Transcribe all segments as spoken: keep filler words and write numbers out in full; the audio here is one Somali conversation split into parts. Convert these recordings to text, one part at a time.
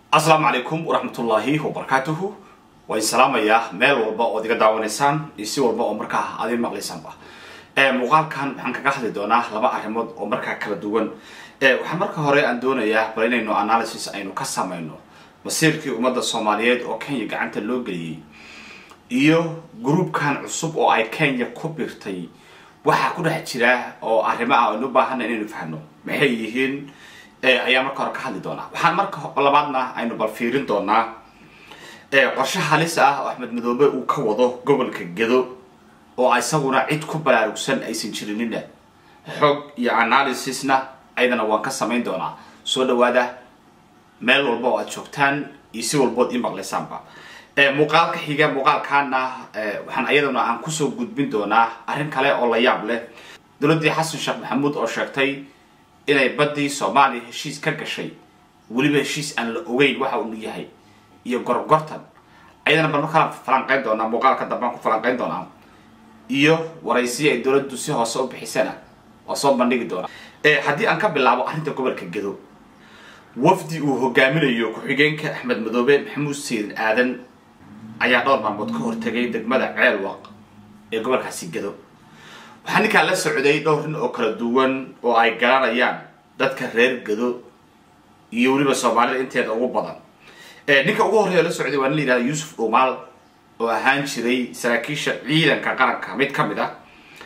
السلام عليكم ورحمة الله وبركاته والسلام يا ميل والبا وديك داونيسان يسي والبا ومركا عادين مقليسان با مقال كان waxaan kaga hadli doonaa laba arrimood oo markaa kala duwan ee waxaan marka hore aan doonayaa bal inaynu analysis aynu ka sameeyno masiirkii ummadda Soomaaliyeed oo Kenya gacanta loo galiyay iyo groupkan cusub oo ay Kenya ku birtay waxa ku dhex jira oo arrimo ah oo u baahan inaynu fahno maxay yihiin ee ayaa marka hore ka hadli doonaa waxaan marka labaadna aynu bal fiirin doonaa ee qorshe halis ah oo Axmed Madoobe uu ka wado gobolka Gedo oo isaguna cid ku baraarugsan aysan jirinina xog iyo analysisna ayadana waan ka sameyn doonaa soo dhawaada meel walba oo aad joogtaan iyo si walba oo maqlaysaanba ee muuqaalka xiga muuqaalkaana waxaan ayadana aan ku soo gudbin doonaa arrin kale oo la yaab leh dawladda Xasan Sheekh Maxamuud oo sheegtay inay badii Soomaaliya heshiis ka gashay waliba heshiis aan la ogeyn waxa uu yahay iyo gorgortan ayadana bal markaa falanqeyn doonaa muuqaalka dambe ku falanqeyn doonaa iyo waraysiga ay dawladdu si hoos u bixisana oo soo bandhigi doona ee hadii aan ka bilaabo arrinta gobolka Gedo wafdi uu hogaaminayo ku xigeenka Axmed Madoobe Maxamuud Sayid Aadan ayaa dhowr maalmood ka hortagay degmada Ceelwaq ee gobolkaasi Gedo waxaan ninka la socday dhowr nin oo kala duwan oo ay garanayaan dadka reer Gedo iyo waliba Soomaalida inteeda ugu badan ee ninka ugu horeeya la socday waa nin la yiraahdo Yuusuf Umal oo ahaan jiray saraakiisha ciidanka qaranka mid kamid ah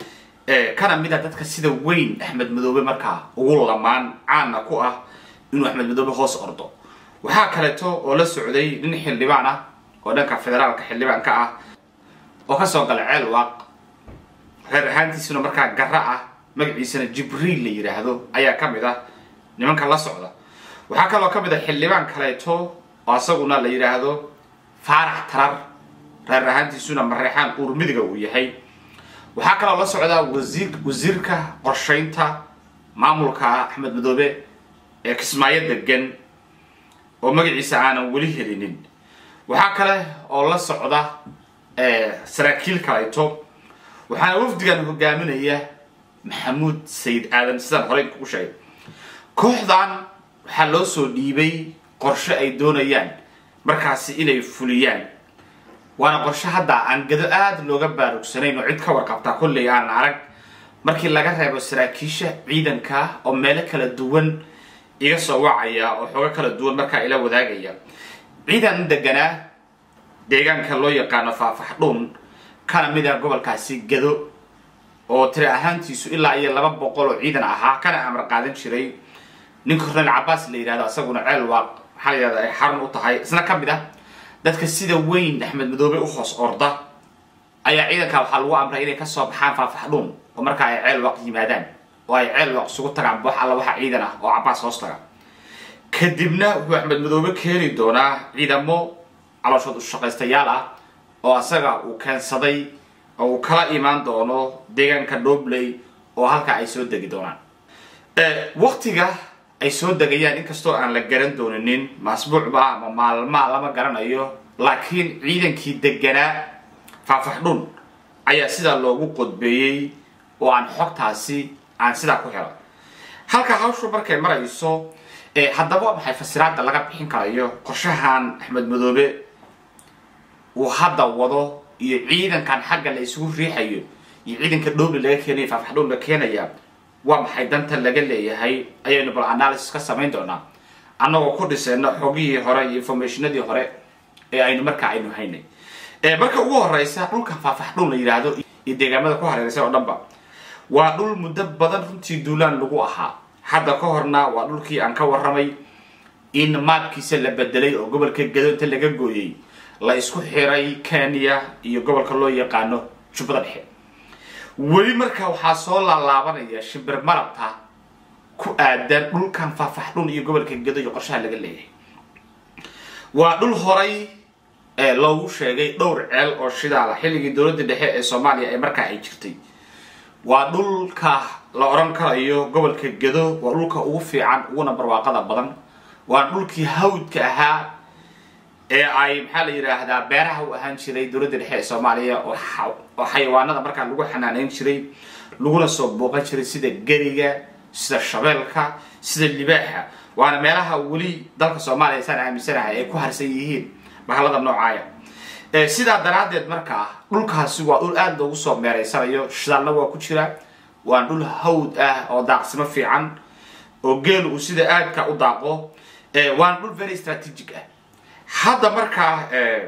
ee kana mid ah dadka sida weyn Axmed Madoobe markaa ugu lamaan caan ku ah inuu Axmed Madoobe hoos ordo waxa kale oo la socday nin xildhibaan ah oo dhanka federaalka xildhibaanka ah oo ka soo galay Ceelwaq reer ahaantiisuna markaa garra ah magaciisana Jibriil la yiraahdo ayaa kamid ah nimanka la socda waxa kale oo kamid ah xildhibaan kale oo asaguna la yiraahdo Faarax Tarar reer ahaantiisuna mareexaan urmidiga uu yahay waxa kale oo la socda wasiir wasiirka qorsheynta maamulka Axmed Madoobe ee Kismaayo degan oo magaciisa aan wali helinin waxa kale oo la socda ee saraakiil kale waxaan wafdigan hogaaminaya Maxamuud Sayid Aadan sidaan hore ku sheegay kooxdan waxa loo soo dhiibay qorshe ay doonayaan markaasi inay fuliyaan waana qorshe hadda aan Gedo aad looga baarugsanayn oo cid ka warqabta kulli aan arag markii laga reebo saraakiisha ciidanka oo meelo kala duwan iga soo wacaya oo xogo kala duwan marka ila wadaagaya ciidan degana deegaanka loo yaqaan Faafaxdhuun kana mid ah gobolkaasi Gedo oo tira ahaantiisu ilaa iyo laba boqol oo ciidan ahaa kana amar qaadan jiray ninka Korneyl Cabbaas la yiraahdo asaguna Ceelwaq waxa yada ay xarun u tahay isna kamid ah dadka sida weyn Axmed Madoobe u hoos orda ayaa ciidanka waxa lagu amray inay ka soo baxaan Faafaxdhuun oo marka ay Ceelwaq yimaadaan oo ay Ceelwaq sugu tagaan wax alla waxa ciidan ah oo Cabbaas hoos taga kadibna wuxuu Axmed Madoobe keeni doonaa ciidamo calooshood u shaqaystayaal ah oo asaga uu keensaday oo kala iimaan doono deegaanka Doobley oo halka ay soo degi doonaan ee waqtiga ay soo degayaan inkastoo aan la garan doonin masbuucba ama maalma lama garanayo laakiin ciidankii deganaa Faafaxdhuun ayaa sida loogu qodbeeyay oo aan xogtaasi aan sida ku helay halka hawshu markay marayso ee haddaba maxay fasiraadda laga bixin karayo qorshahan Axmed Madoobe uu hadda wado iyo ciidankan xagga la isugu riixayo iyo ciidanka Doobley laga keenay Faafaxdhuun la keenaya waa maxay danta laga leeyahay ayaynu bal analysis ka sameyn doonaa anagoo ku dhisayna xogihii hore iyo informationadii hore ee aynu markaa aynu haynay ee marka ugu horeysa dhulka Faafaxdhuun la yiraahdo iyo deegaamada ku hareeraysan oo dhanba waa dhul muddo badan runtii duulaan lagu ahaa hadda ka horna waa dhulkii aan ka waramay in maabkiisa la bedelay oo gobolka Gedo inta laga gooyay la isku xiray Kenya iyo gobolka loo yaqaano Jubbada Dhexe wali marka waxa soo laalaabanaya shimbir marabta ku aadan dhulkan Faafaxdhuun iyo gobolka Gedo iyo qorshaha laga leeyahay waa dhul horay ee loogu sheegay dhowr ceel oo shidaal xilligii dawladda dhexe ee Soomaaliya ay markaa ay jirtay waa dhulka la oran karayo gobolka Gedo waa dhulka ugu fiican ugu barwaaqada badan waa dhulkii hawdka ahaa ee ay maxaa la yiraahdaa beeraha u ahaan jiray dawladda dhexe ee Soomaaliya oo xayawaanada markaa lagu xanaaneyn jiray laguna soo booqan jiray sida gariga sida shabeelka sida libaaxa waana meelaha wali dalka Soomaaliya san aaminsanahay ay ku harsan yihiin bahalada noocaaya ee sida daraadeed markaa dhulkaasi waa dhul aad loogu soo meereysanayo shidaalna waa ku jira waa dhul hawd ah oo daaqsimo fiican oo geel uu sida aadka u daaqo ee waa dhul very strategic ah hadda markaa ee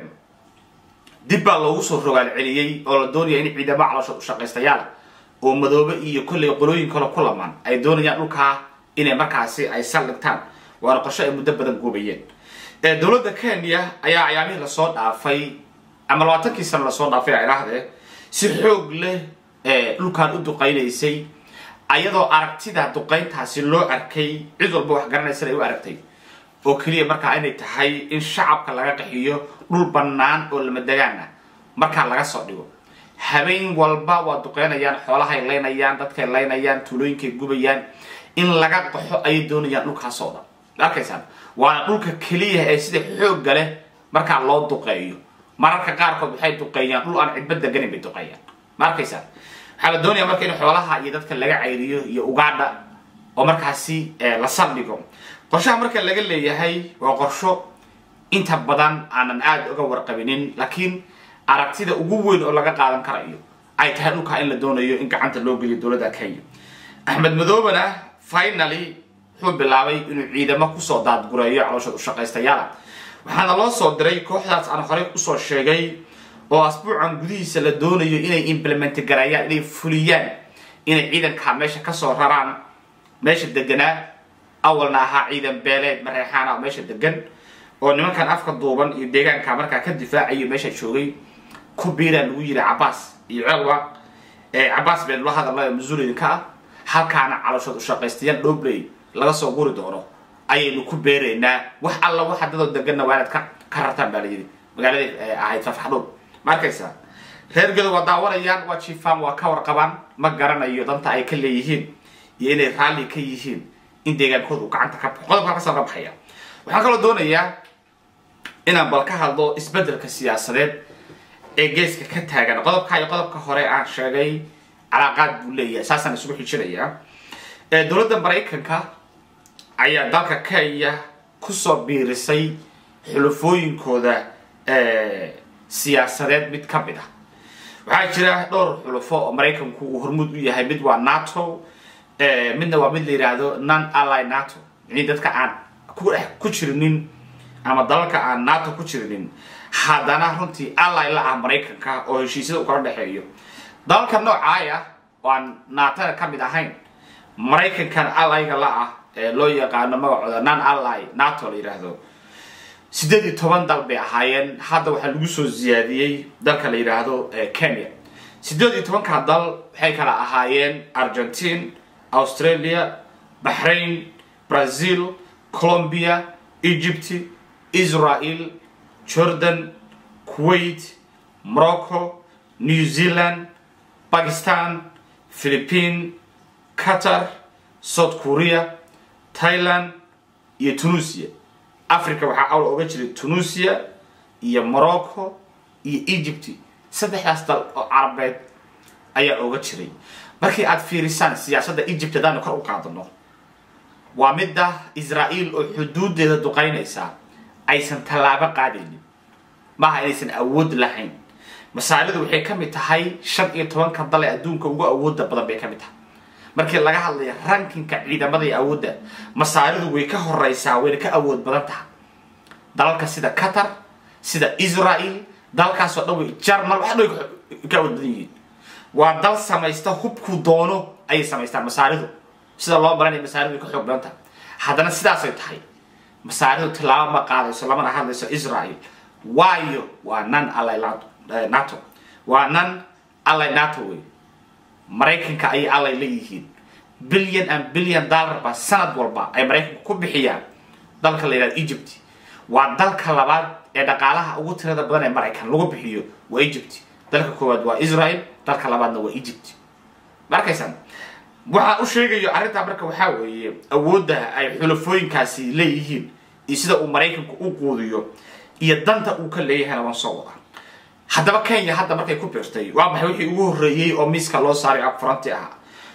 dib baa loogu soo rogaal celiyay oo la doonayo in ciidamada caloosha u shaqeystayaal oo madoobe iyo kulli qolooyin kale ku lamaan ay doonayaan dhulka inay markaasi ay saldhigtaan waa qorshe ay muddo badan goobayeen ee dawladda Kenya ayaa ayaamihii la soo dhaafay ama labaatankii sano la soo dhaafay ay raahday si xoog leh ee dhulkan u duqeynaysay ayadoo aragtida duqeyntaasi loo arkay cid walba wax garanaysa ay u aragtay oo kaliya markaa inay tahay in shacabka laga qaxiyo dhul banaan oo lama dagaana marka laga soo dhigo habeen walba waa duqeynayaan xoolaha ay leynayaan dadka ay leynayaan tuulooyinka gubayaan in laga qaxo ay doonayaan dhulkaas oo dhan arkaysan waa dhulka kaliya ee sida xoog leh marka loo duqeeyo mararka qaar kood waxay duqeeyaan dhul aan cid degan bay duqeeyaan markaysan waxa la doonayaa marka in xoolaha iyo dadka laga cayriyo iyo ugaadha oo markaasi la saldhigo qorshaha marka laga leeyahay waa qorsho inta badan aanan aad uga warqabinin laakiin aragtida ugu weyn oo laga qaadan karayo ay tahay dhulka in la doonayo in gacanta loo geliyo dawladda Kenya Ahmed Madoobana finally wuxuu bilaabay inuu ciidamo ku soo daadgureeyo caloosha u shaqeystayaal waxaana loo soo diray kooxdaas aan hore u soo sheegay oo asbuucan gudihiisa la doonayo inay implement gareeyaan inay fuliyaan inay ciidanka meesha ka soo raraan meesha deganaa awalna ahaa ciidan beeleed mareexaana meesha degan oo nimankan afka duuban iyo deegaanka markaa ka difaacayo meesha joogay ku biiraan ugu yiri Abbas iyo Celwa ee Abbas been loo hadalay masuuliyiinka halkaana caloosha u shaqeystayaal dhobley laga soo guri doono ayaynu ku beereynaa wax alla waxa dad deganna waa ka karartaan baa la yiri magaalada ahayd Fafaxdhul markaysa reer gado waa daawanayaan waa chiefam waa ka warqabaan ma garanayo danta ay ka leeyihiin iyo inay raali ka yihiin in deegaankoodu gacanta ka qodobka ka soo baxaya waxaan kala doonayaa inaan bal ka hadlo isbedelka siyaasadeed ee geeska ka taagan qodobka iyo qodobka hore aan sheegay calaaqad buu leeyahay saasan isugu xijinaya ee dawladda Mareykanka ayaa dalka Kenya ku soo biirisay xulufooyinkooda ee siyaasadeed mid ka mid ah waxaa jira dhowr xulufo oo Mareykanku uu hormud u yahay mid waa NATO ee midna waa mid la yiraahdo non ally NATO in dadka aan ku jirinin ama dalka aan NATO ku jirinin hadana runtii ally la ah Mareykanka oo heshiisada u kala dhaxeeyo dalka noocaaya waan NATO ka mid ahayn Mareykankan ally-ga la ah ee loo yaqaan magacooda non ally NATO la yiraahdo sideed iyo toban dal bay ahaayeen hadda waxa lagu soo ziyaadiyay dalka la yiraahdo Kenya sideed iyo toban ka dal waxay kala ahaayeen Argentina Australia Bahrain Brazil Colombia Egypt Israel Jordan Kuwait Morocco New Zealand Pakistan Philippines Qatar South Korea Thailand iyo Tunisia Africa waxa awl uga jiray Tunisia iyo Morocco iyo Egypt saddexdaas dal oo Carabeed ayaa uga jiray markii aad fiirisan siyaasadda Egypt daan kor u qaadano waa midda Israel oo xuduudeeda duqeynaysa aysan talaabo qaadaynin ma aysan awood lahayn masaalidu waxay ka mid tahay shan iyo toban ka dal ee adduunka ugu awoodda badan bay ka mid tahay markii laga hadlayo rankinka ciidamada iyo awoodda masaalidu way ka horeysaa way ka awood badan tahay dalalka sida Qatar sida Israel dalkaas oo dhaw Jarmal wax dhow ka awood badan yihiin waa dal samaysta hubku doono ay samaystaan masaalidu sida loo baranay masaalidu ka xoog badan tahay hadana sidaas ay tahay masaalidu talaabo ma qaadayso lama hadlayso Israel waayo waa non ally NATO waa non ally NATO way Mareykanka ay ally leeyihiin billion and billion dollar ba sanad walba ay Mareykanku ku bixiyaan dalka la yiraahdo Egypt waa dalka labaad ee dhaqaalaha ugu tirada badan ee Mareykan lagu bixiyo waa Egypt dalka koowaad waa Israel dalka labaadna waa Egypt markaysan waxa uu sheegayo arinta marka waxa weeye awoodda ay xulufooyinkaasi leeyihiin iyo sida uu Mareykanku u quudiyo iyo danta uu ka leeyahay waan soo wada hadaba Kenya hadda markay ku biirtay waa maxay wixii ugu horeeyay oo miiska loo saaray up front ah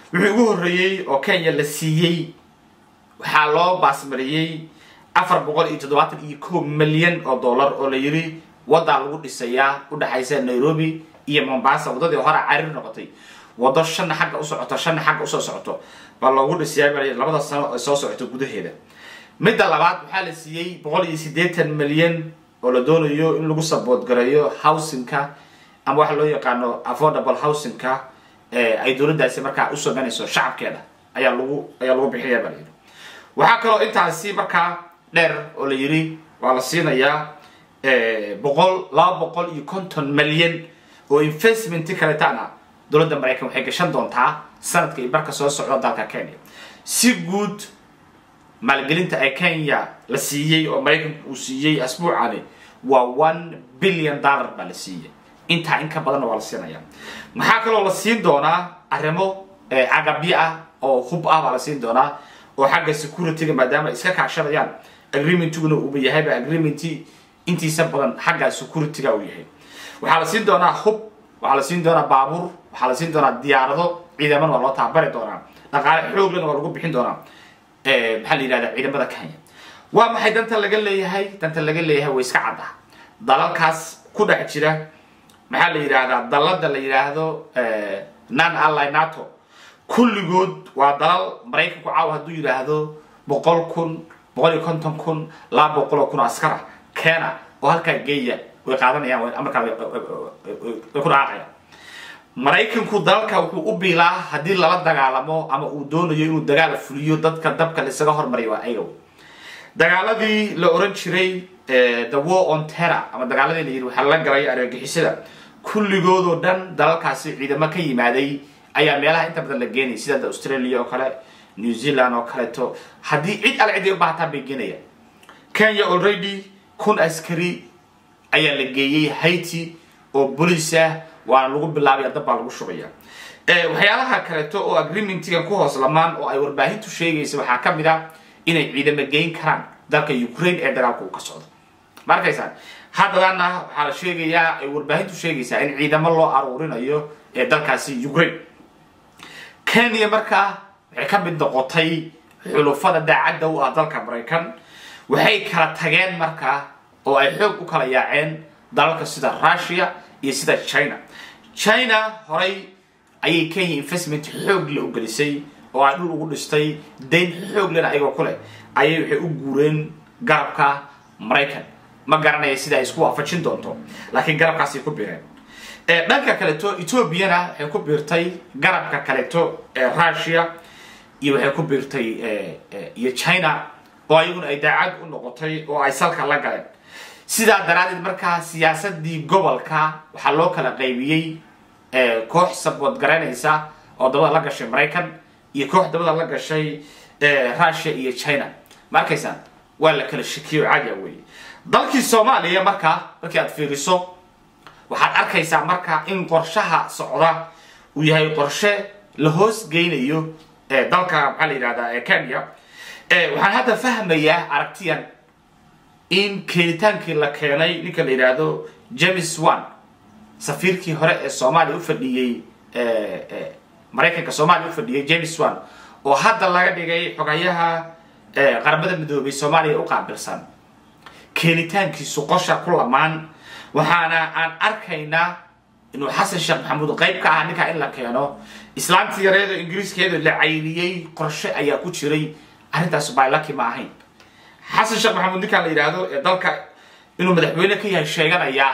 wixii ugu horeeyay oo Kenya la siiyay waxa loo baasmariyay afar boqol iyo toddobaatan iyo kow milyan oo dollar oo la yiri wada lagu dhisayaa u dhaxaysa Nairobi iyo Mombasa wadadii hore cariir noqotay wado shan xagga u socoto shan xagga u soo socoto bal lagu dhisayaa labada sano oo soo socoto gudaheeda midda labaad waxa la siiyay boqol iyo siddeetan milyan oo la doonayo in lagu support gareeyo housing-ka ama waxa loo yaqaano affordable housing-ka ee ay dawladdaasi markaa u soo banayso shacabkeeda ayaa lagu ayaa lagu bixiyaa bal waxa kale intaasi markaa dheer oo la yiri waa la siinayaa ee boqol laba boqol iyo konton milyan oo investment kale taana dawladda Mareykanka waxay gashan doontaa sanadkii barka soo socda dalka Kenya si guud maalgelinta ay Kenya la siiyay oo Mareykanka uu siiyay asbuucani waa one billion dollar baa la siiyay inta in ka badan waa la siinayaa maxaa kale oo la siin doonaa arrimo agabyo ah oo hub ah baa la siin doonaa oo xagga security-ga maadaama iska kaashanayaan agreement-guna uu yahay ba agreement intiisa badan xagga security-ga uu yahay waxa la siin doonaa hub waxa la siin doonaa baabuur waxa la siin doonaa diyaarado ciidamada waa loo taabari doonaa dhaqaale xoog leh oo lagu bixin doonaa ee maxaa la yiraahdaa ciidamada Kenya waa maxay danta laga leeyahay danta laga leeyahay way iska cadda dalalkaas ku dhex jira maxaa la yiraahdaa dalada la yiraahdo ee non allied NATO kulligood waa dalal Mareykanku caaw haduu yiraahdo boqol kun boqol iyo konton kun laba boqol kun askar Kenya oo halka geeya way qaadanayaan way amarka way ku raacayaan Mareykanku dalka wuxuu u biilaa hadii lala dagaalamo ama uu doonayo inuu dagaal fuliyo dadka dabka la isaga hormariyo waa ayaga dagaaladii la oran jiray the war on terror ama dagaaladii la yiri waxa la galay argagixisada kulligood oo dhan dalalkaasi ciidamo ka yimaaday ayaa meelaha inta badan la geenay sida Australia oo kale New Zealand oo kale to hadii cid al cid u baahata beeginaya Kenya already kun askari ayaa la geeyay Haiti oo booliska waa lagu bilaabay dab lagu shubaya ee waxyaalaha kale to oo agreement-ka ku hoos lamaan oo ay warbaahintu sheegayso waxa kamid ah inay ciidamo geyn karaan dalka Ukraine ee dagaalku ka socdo markaysan haddana waxa la sheegayaa ay warbaahintu sheegaysaa in ciidamo loo aruurinayo ee dalkaasi Ukraine Kenya markaa waxay ka mid noqotay xulufada daacadda u ah dalka Mareykan waxay kala tageen markaa oo ay xoog u kala yaaceen dalalka sida Russia iyo sida China China horay ayay Kenya investment xoog leh u gelisay oo ay dhul ugu dhistay deyn xoog leh ayagoo kale ayay waxay u guureen garabka Mareykan ma garanay sida ay isku waafajin doonto laakiin garabkaasi ku biireen ee dhanka kale to Ethiopia waxay ku biirtay garabka kale to Russia iyo waxay ku biirtay ee iyo China oo ayaguna ay daacad u noqotay oo ay salka la galeen sida daraadid markaa siyaasadii gobolka waxa loo kala qaybiyay ee koox support garanaysa oo dabada la gashay Mareykan iyo koox dabada la gashay ee Russia iyo China markaysan waa la kala shakiyo caadi weey dalkii Soomaaliya markaa markii aad fiiriso waxaad arkaysaa markaa in qorshaha socda uu yahay qorshe la hoos geynayo ee dalka maxaa la yiraahdaa ee Kenya ee waxaan hadda fahmayaa aragtiyan in keenitaankii la keenay ninka la yiraahdo James Wan safiirkii hore ee Soomaaliya u fadhiyay ee Mareykanka Soomaaliya u fadhiyay James Wan oo hadda laga dhigay xogayaha ee qaramada midoobay Soomaaliya u qaabilsan keenitaankiisu qorsha ku lamaan waxaana aan arkaynaa inuu Xasan Sheekh Maxamuud qayb ka ah ninka in la keeno islaamtii yareedo Ingiriiskeedu la cayriyay qorshe ayaa ku jiray arintaas baylaki ma ahayn Xasan Sheekh Maxamuud ninka la yiraahdo ee dalka inuu madaxweyne ka yahay sheeganaya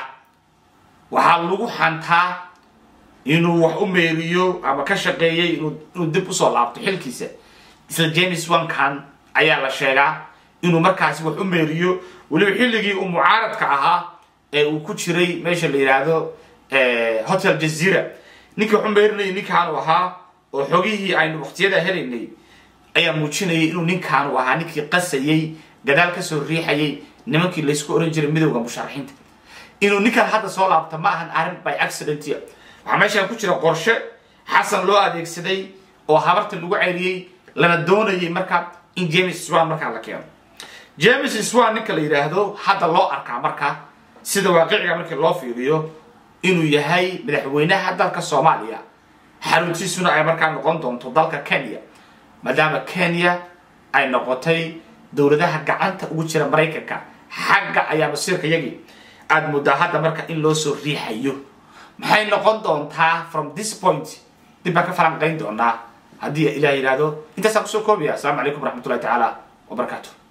waxa lagu xantaa inuu wax u meeriyo ama ka shaqeeyay inuu dib u soo laabto xilkiisa isla James Wan kan ayaa la sheegaa inuu markaas wax u meeriyo waliba xilligii uu mucaaradka ahaa ee uu ku jiray meesha la yiraahdo ee Hotel Jazeera ninka wuxuu meerinay ninkan uu ahaa oo xogihii aynu waqtiyada helaynay ayaa muujinayay inuu ninkan uu ahaa ninkii qasayay gadaal ka soo riixayay nimankii la isku oran jiray midowga musharaxiinta inuu ninkan hadda soo laabto ma ahan arrin by accident waxa meesha ku jira qorshe Xasan loo adeegsaday oo habarta lagu ceyriyay lana doonayay marka in James Wan marka la keeno James Wan ninka la yiraahdo hadda loo arkaa marka sida waaqiciga markii loo fiiriyo inuu yahay madaxweynaha dalka Soomaaliya xaruntiisuna ay markaa noqon doonto dalka Kenya maadaama Kenya ay noqotay dowladaha gacanta ugu jira Mareykanka xagga ayaa masiirka yagi aad muddo hadda marka in loo soo riixayo maxay noqon doontaa from this point dib ka falanqayn doonaa haddii Ilaahay yiraahdo intaas ku soo koobiya. Assalamu alaykum warahmatullahi ta'ala wabarakatuh.